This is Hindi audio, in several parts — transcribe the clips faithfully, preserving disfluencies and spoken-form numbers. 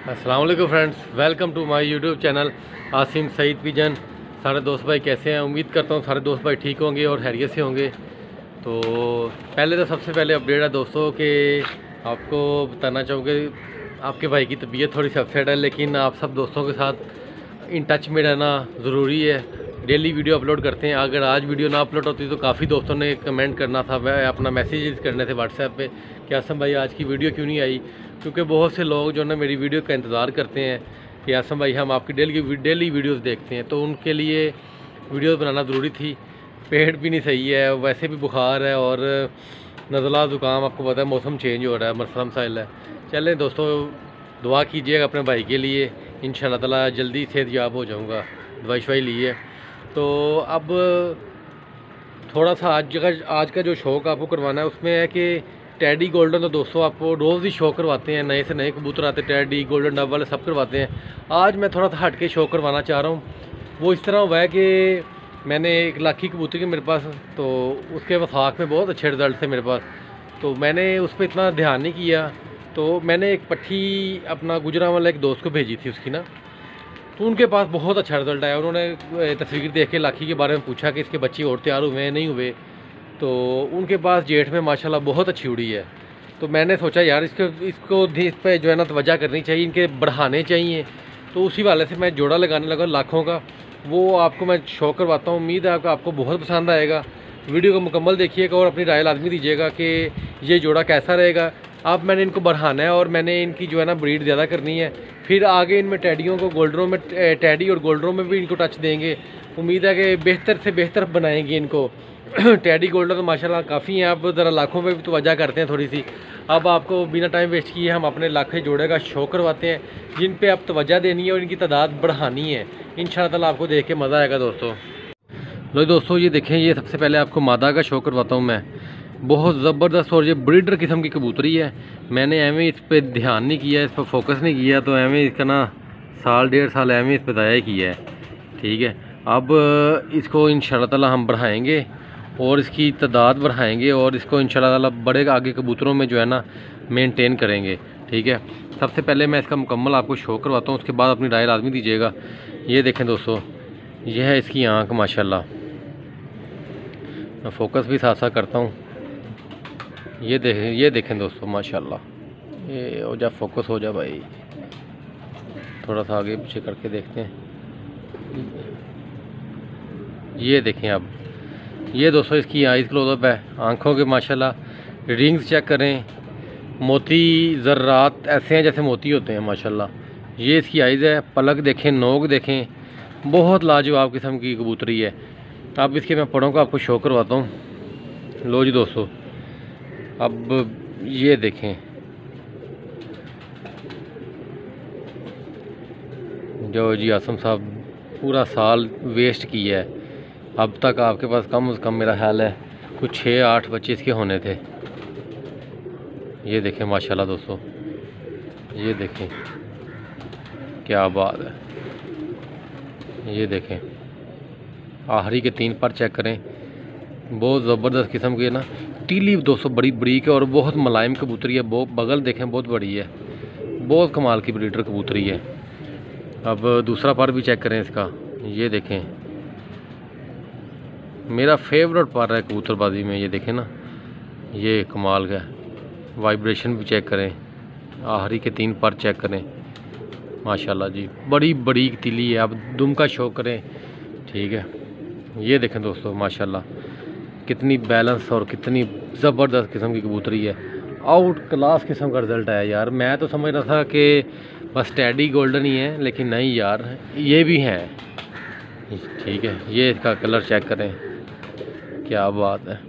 अस्सलाम वालेकुम friends, welcome to my YouTube channel Asim Saeed pigeon. सारे दोस्त भाई कैसे हैं? उम्मीद करता हूँ सारे दोस्त भाई ठीक होंगे और खैरियत से होंगे। तो पहले तो सबसे पहले अपडेट है दोस्तों कि आपको बताना चाहूँगे आपके भाई की तबीयत थोड़ी सी अपसेट है, लेकिन आप सब दोस्तों के साथ इन टच में रहना ज़रूरी है। डेली वीडियो अपलोड करते हैं। अगर आज वीडियो ना अपलोड होती तो काफ़ी दोस्तों ने कमेंट करना था, वह अपना मैसेजेस करने थे व्हाट्सएप पे कि आसम भाई आज की वीडियो क्यों नहीं आई, क्योंकि बहुत से लोग जो ना मेरी वीडियो का इंतज़ार करते हैं कि आसम भाई हम आपकी डेली डेली वीडियोस देखते हैं, तो उनके लिए वीडियो बनाना ज़रूरी थी। पेट भी नहीं सही है, वैसे भी बुखार है और नज़ला ज़ुकाम, आपको पता है मौसम चेंज हो रहा है, मसला मसाइल है। चलें दोस्तों, दुआ कीजिएगा अपने भाई के लिए, इंशाल्लाह ताला जल्दी सेहतयाब हो जाऊँगा। दवाई शवाई ली है। तो अब थोड़ा सा आज का आज का जो शौक़ आपको करवाना है उसमें है कि टैडी गोल्डन, तो दोस्तों आपको रोज़ ही शो करवाते हैं, नए से नए कबूतर आते, टैडी गोल्डन डब वाले सब करवाते हैं। आज मैं थोड़ा सा हट के शो करवाना चाह रहा हूँ। वो इस तरह हुआ है कि मैंने एक लाखी कबूतर की मेरे पास, तो उसके वफाक में बहुत अच्छे रिज़ल्ट थे मेरे पास, तो मैंने उस पर इतना ध्यान नहीं किया। तो मैंने एक पट्टी अपना गुजरांवाला एक दोस्त को भेजी थी उसकी ना, तो उनके पास बहुत अच्छा रिज़ल्ट आया। उन्होंने तस्वीर देख के लाखी के बारे में पूछा कि इसके बच्चे और तैयार हुए हैं नहीं हुए, तो उनके पास जेठ में माशाल्लाह बहुत अच्छी उड़ी है। तो मैंने सोचा यार इसको इसको इस पर जो है ना तवज्जो करनी चाहिए, इनके बढ़ाने चाहिए। तो उसी वाले से मैं जोड़ा लगाने लगा लाखों का। वो आपको मैं शो करवाता हूँ। उम्मीद है आपको आपको बहुत पसंद आएगा। वीडियो को मुकम्मल देखिएगा और अपनी राय लाजमी दीजिएगा कि ये जोड़ा कैसा रहेगा। अब मैंने इनको बढ़ाना है और मैंने इनकी जो है ना ब्रीड ज़्यादा करनी है। फिर आगे इनमें टैडियों को गोल्डरों में, टैडी और गोल्डरों में भी इनको टच देंगे। उम्मीद है कि बेहतर से बेहतर बनाएंगे इनको। टैडी गोल्डर तो माशाल्लाह काफ़ी हैं। अब ज़रा लाखों पे भी तवज्जो करते हैं थोड़ी सी। अब आपको बिना टाइम वेस्ट किए हम अपने लाखे जोड़े का शो करवाते हैं, जिन पे आप तवज्जो देनी है और इनकी तादाद बढ़ानी है। इंशाअल्लाह ताला आपको देख के मज़ा आएगा दोस्तों। लो दोस्तों, ये देखें, ये सबसे पहले आपको मादा का शो करवाता हूँ मैं। बहुत ज़बरदस्त और ये ब्रीडर किस्म की कबूतरी है। मैंने एवं इस पर ध्यान नहीं किया, इस पर फोकस नहीं किया, तो एवं इसका ना साल डेढ़ साल एवं इस पर ज़ाया किया है। ठीक है, अब इसको इंशाअल्लाह ताला हम बढ़ाएँगे और इसकी तादाद बढ़ाएंगे और इसको इंशाअल्लाह ताला बड़े आगे कबूतरों में जो है ना मेंटेन करेंगे। ठीक है, सबसे पहले मैं इसका मुकम्मल आपको शो करवाता हूँ, उसके बाद अपनी राय लाजमी दीजिएगा। ये देखें दोस्तों, यह है इसकी आँख माशाल्लाह। मैं फोकस भी साथ साथ करता हूँ। ये देखें ये देखें दोस्तों माशाल्लाह। ये हो जा, फोकस हो जा भाई, थोड़ा सा आगे पीछे करके देखते हैं। ये देखें, अब ये दोस्तों इसकी आइज़ क्लोजअप है, आँखों के माशाल्लाह। रिंग्स चेक करें, मोती ज़र्रात ऐसे हैं जैसे मोती होते हैं माशाल्लाह। ये इसकी आइज़ है, पलक देखें, नोक देखें, बहुत लाजवाब किस्म की कबूतरी है। अब इसके मैं पड़ों को आपको शो करवाता हूँ। लो जी दोस्तों, अब ये देखें, जो जी आसम साहब पूरा साल वेस्ट किया है। अब तक आपके पास कम से कम मेरा ख्याल है कुछ छः आठ बच्चे इसके होने थे। ये देखें माशाल्लाह दोस्तों, ये देखें क्या बात है। ये देखें, आखिरी के तीन पर चेक करें, बहुत ज़बरदस्त किस्म की है ना। तीली दोस्तों बड़ी बरीक है और बहुत मुलायम कबूतरी है। बहुत बगल देखें, बहुत बड़ी है, बहुत कमाल की ब्रीडर कबूतरी है। अब दूसरा पर भी चेक करें इसका। ये देखें, मेरा फेवरेट पर है कबूतरबाजी में। ये देखें ना, ये कमाल का वाइब्रेशन भी चेक करें, आखिरी के तीन पर चेक करें माशाल्लाह जी, बड़ी बड़ी तिली है। अब दुम का शो करें। ठीक है, ये देखें दोस्तों माशाल्लाह कितनी बैलेंस और कितनी ज़बरदस्त किस्म की कबूतरी है। आउट क्लास किस्म का रिज़ल्ट आया यार। मैं तो समझ रहा था कि बस टैडी गोल्डन ही है, लेकिन नहीं यार, ये भी हैं। ठीक है, ये इसका कलर चेक करें, क्या बात है,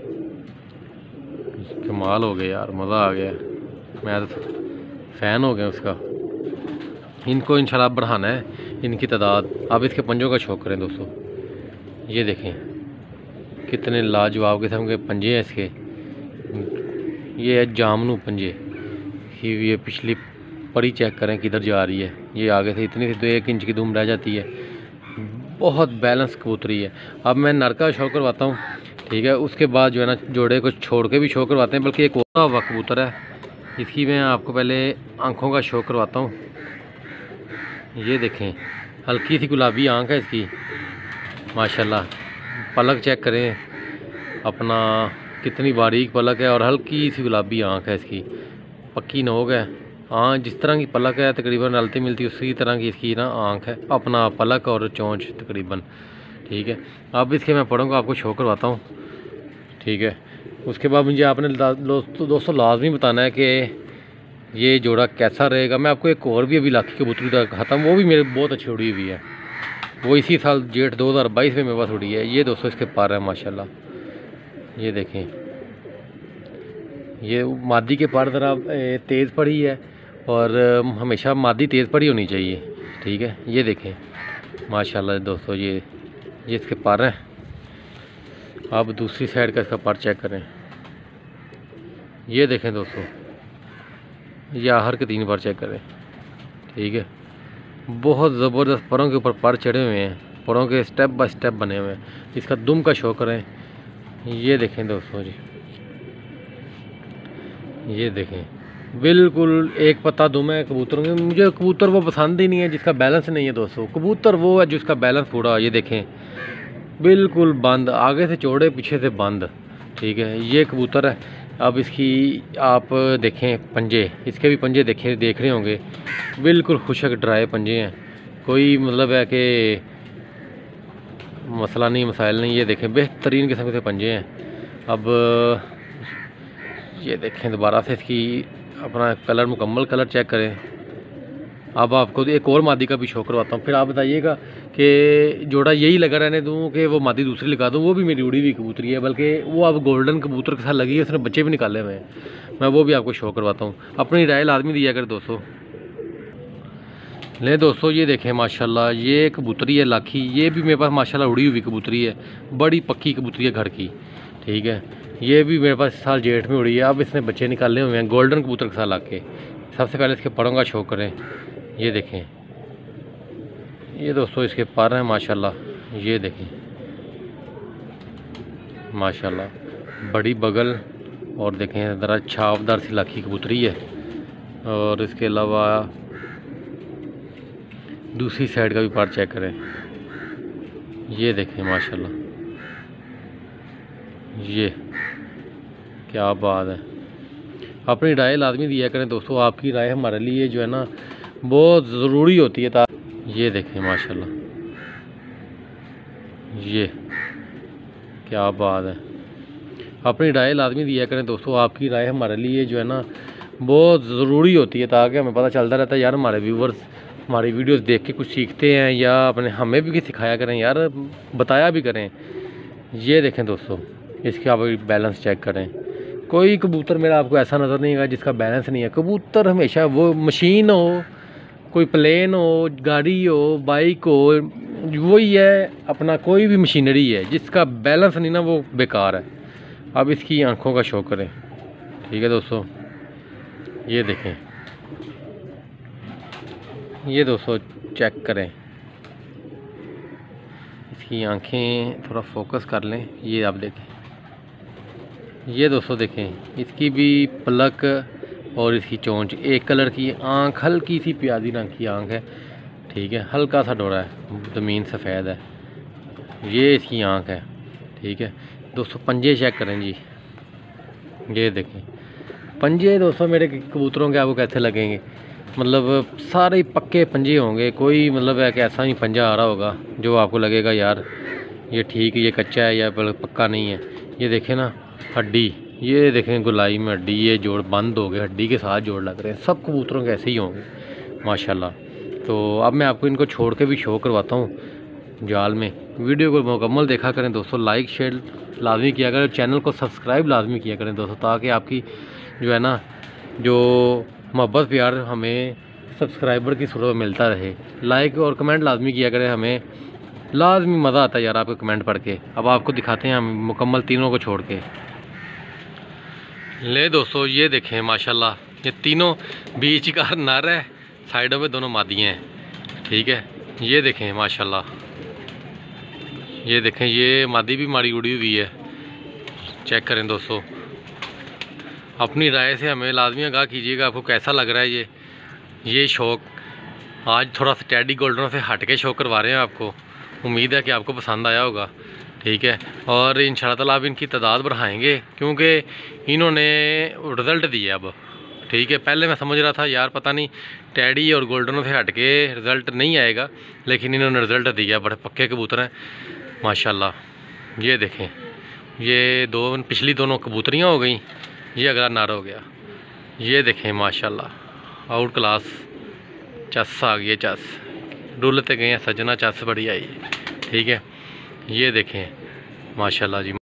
कमाल हो गया यार, मज़ा आ गया। मैं तो फ़ैन हो गया उसका। इनको इंशाल्लाह बढ़ाना है, इनकी तादाद। अब इसके पंजों का शौक करें दोस्तों। ये देखें कितने लाजवाब किस्म के पंजे हैं इसके। ये है जामनू पंजे। ये पिछली पड़ी चेक करें किधर जा रही है। ये आगे से इतनी सी तो एक इंच की दुम रह जाती है। बहुत बैलेंस कबूतरी है। अब मैं नर का शो करवाता हूँ। ठीक है, उसके बाद जो है ना जोड़े को छोड़ के भी शो करवाते हैं, बल्कि एक और हुआ कबूतर है, इसकी मैं आपको पहले आँखों का शो करवाता हूँ। ये देखें हल्की सी गुलाबी आंख है इसकी माशाल्लाह। पलक चेक करें अपना, कितनी बारीक पलक है और हल्की सी गुलाबी आंख है इसकी। पक्की नोक है। हाँ, जिस तरह की पलक है तकरीबन रलती मिलती उसी तरह की इसकी ना आंख है, अपना पलक और चोंच तकरीबन। ठीक है, अब इसके मैं पढ़ूँगा, आपको शो करवाता हूँ। ठीक है, उसके बाद मुझे आपने दोस्तों दोस्तों लाजमी बताना है कि ये जोड़ा कैसा रहेगा। मैं आपको एक और भी अभी लाखी कबूतरी तक ख़त्म, वो भी मेरे बहुत अच्छी उड़ी हुई है, वो इसी साल जेठ दो हज़ार बाईस में मेरे पास उड़ी है। ये दोस्तों इसके पर है माशाल्लाह। ये देखें, ये मादी के पर ज़रा तेज़ पड़ी है और हमेशा मादी तेज़ पड़ी होनी चाहिए। ठीक है, ये देखें माशाल्लाह दोस्तों, ये ये इसके पर हैं। अब दूसरी साइड का इसका पर चेक करें। ये देखें दोस्तों, या हर के तीन बार चेक करें। ठीक है, बहुत ज़बरदस्त परों के ऊपर पर चढ़े हुए हैं, परों के स्टेप बाय स्टेप बने हुए हैं। इसका दुम का शो करें। ये देखें दोस्तों जी, ये देखें बिल्कुल एक पत्ता दुम है कबूतरों के। मुझे कबूतर वो पसंद ही नहीं है जिसका बैलेंस नहीं है दोस्तों। कबूतर वो है जिसका बैलेंस पूरा। ये देखें बिल्कुल बंद, आगे से चौड़े पीछे से बंद। ठीक है, ये कबूतर है। अब इसकी आप देखें पंजे, इसके भी पंजे देखे देख रहे होंगे, बिल्कुल खुशक ड्राई पंजे हैं, कोई मतलब है कि मसला नहीं, मसाइल नहीं। ये देखें बेहतरीन किस्म के पंजे हैं। अब ये देखें दोबारा से इसकी अपना कलर, मुकम्मल कलर चेक करें। अब आपको एक और मादी का भी शो करवाता हूँ, फिर आप बताइएगा कि जोड़ा यही लगा रहने दूँ कि वो मादी दूसरी लगा दूँ। वो भी मेरी उड़ी हुई कबूतरी है, बल्कि वो अब गोल्डन कबूतर के साथ लगी है, उसने बच्चे भी निकाले हुए हैं। मैं वो भी आपको शो करवाता हूँ। अपनी राय लाजमी दिया कर दोस्तों। ले दोस्तों, ये देखें माशाल्लाह, ये कबूतरी है लाखी। ये भी मेरे पास माशाल्लाह उड़ी हुई कबूतरी है, बड़ी पक्की कबूतरी है घर की। ठीक है, ये भी मेरे पास इस साल जेठ में उड़ी है। अब इसने बच्चे निकाले हुए हैं गोल्डन कबूतर के साथ ला के। सबसे पहले इसके परों का शो करें। ये देखें, ये दोस्तों इसके पर हैं माशाल्लाह। ये देखें माशाल्लाह, बड़ी बगल और देखें ज़रा छापदार सी लाखी कबूतरी है। और इसके अलावा दूसरी साइड का भी पर चेक करें। ये देखें माशाल्लाह, ये क्या बात है। अपनी राय लाजमी दिया करें दोस्तों, आपकी राय हमारे लिए जो है ना बहुत ज़रूरी होती है। ये देखें माशाल्लाह, ये क्या बात है। अपनी राय लाजमी दिया करें दोस्तों, आपकी राय हमारे लिए जो है ना बहुत ज़रूरी होती है, ताकि हमें पता चलता रहता है यार हमारे व्यूवर्स हमारी वीडियोस देख के कुछ सीखते हैं, या अपने हमें भी सिखाया करें यार, बताया भी करें। ये देखें दोस्तों, इसके आप बैलेंस चेक करें। कोई कबूतर मेरा आपको ऐसा नज़र नहीं आएगा जिसका बैलेंस नहीं है। कबूतर हमेशा वो मशीन हो, कोई प्लेन हो, गाड़ी हो, बाइक हो, वही है अपना, कोई भी मशीनरी है जिसका बैलेंस नहीं ना वो बेकार है। अब इसकी आंखों का शो करें। ठीक है दोस्तों, ये देखें, ये दोस्तों चेक करें। इसकी आंखें थोड़ा फोकस कर लें। ये आप देखें, ये दोस्तों देखें, इसकी भी पलक और इसकी चोंच एक कलर की। आंख हल्की सी प्याजी रंग की आंख है। ठीक है, हल्का सा डोरा है, ज़मीन सफ़ेद है। ये इसकी आंख है। ठीक है दोस्तों, पंजे चेक करें जी। ये देखें पंजे दोस्तों मेरे कबूतरों के आपको कैसे लगेंगे, मतलब सारे पक्के पंजे होंगे। कोई मतलब है कि ऐसा ही पंजा आ रहा होगा जो आपको लगेगा यार ये ठीक है, ये कच्चा है या पक्का नहीं है। ये देखें ना हड्डी, ये देखें गुलाई में हड्डी, ये जोड़ बंद हो गए, हड्डी के साथ जोड़ लग रहे हैं। सब कबूतरों के ऐसे ही होंगे माशाल्लाह। तो अब मैं आपको इनको छोड़ के भी शो करवाता हूँ जाल में। वीडियो को मुकम्मल देखा करें दोस्तों, लाइक शेयर लाजमी किया करें, चैनल को सब्सक्राइब लाजमी किया करें दोस्तों, ताकि आपकी जो है ना जो मोहब्बत प्यार हमें सब्सक्राइबर की सूरत में मिलता रहे। लाइक और कमेंट लाजमी किया करें, हमें लाजमी मज़ा आता है यार आपके कमेंट पढ़ के। अब आपको दिखाते हैं हम मुकम्मल तीनों को छोड़ के। ले दोस्तों, ये देखें माशाल्लाह, ये तीनों बीच का नर है, साइडों में दोनों मादियाँ हैं। ठीक है, ये देखें माशाल्लाह, ये देखें ये मादी भी मारी उड़ी हुई है। चेक करें दोस्तों, अपनी राय से हमें लाजमी आगाह कीजिएगा आपको कैसा लग रहा है ये ये शौक। आज थोड़ा सा टैडी गोल्डनों से हट के शो करवा रहे हैं आपको। उम्मीद है कि आपको पसंद आया होगा, ठीक है। और इंशाल्लाह ताला अब इनकी तादाद बढ़ाएंगे क्योंकि इन्होंने रिज़ल्ट दिया अब, ठीक है। पहले मैं समझ रहा था यार पता नहीं टैडी और गोल्डनों से हट के रिज़ल्ट नहीं आएगा, लेकिन इन्होंने रिज़ल्ट दिया। बड़े पक्के कबूतर हैं माशाल्लाह। ये देखें, ये दो पिछली दोनों कबूतरियाँ हो गई, ये अगला नार हो गया। ये देखें माशाल्लाह आउट क्लास चस आ गई है। चस डुलते गए हैं सजना, चस बड़ी आई, ठीक है। ये देखें माशाल्लाह जी।